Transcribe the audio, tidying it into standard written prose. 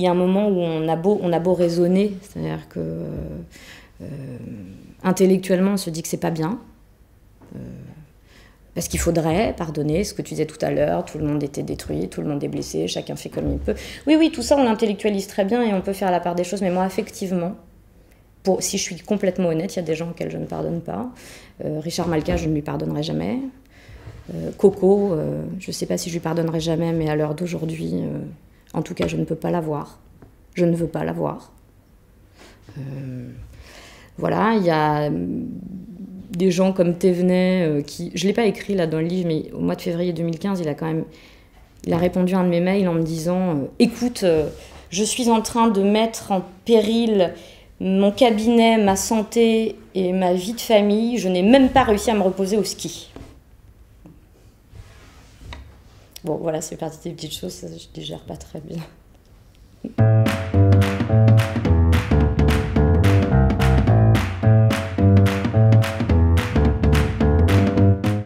il y a un moment où on a beau raisonner, c'est-à-dire que intellectuellement, on se dit que c'est pas bien. Parce qu'il faudrait pardonner, ce que tu disais tout à l'heure, tout le monde était détruit, tout le monde est blessé, chacun fait comme il peut. Oui, oui, tout ça, on l'intellectualise très bien et on peut faire la part des choses, mais moi, affectivement, si je suis complètement honnête, il y a des gens auxquels je ne pardonne pas. Richard Malka, je ne lui pardonnerai jamais. Coco, je ne sais pas si je lui pardonnerai jamais, mais à l'heure d'aujourd'hui, en tout cas, je ne peux pas la voir. Je ne veux pas la voir. Voilà, il y a des gens comme Thévenet qui... Je ne l'ai pas écrit là dans le livre, mais au mois de février 2015, il a répondu à un de mes mails en me disant « Écoute, je suis en train de mettre en péril mon cabinet, ma santé et ma vie de famille. Je n'ai même pas réussi à me reposer au ski. » Bon, voilà, c'est parti des petites choses, ça, je digère pas très bien.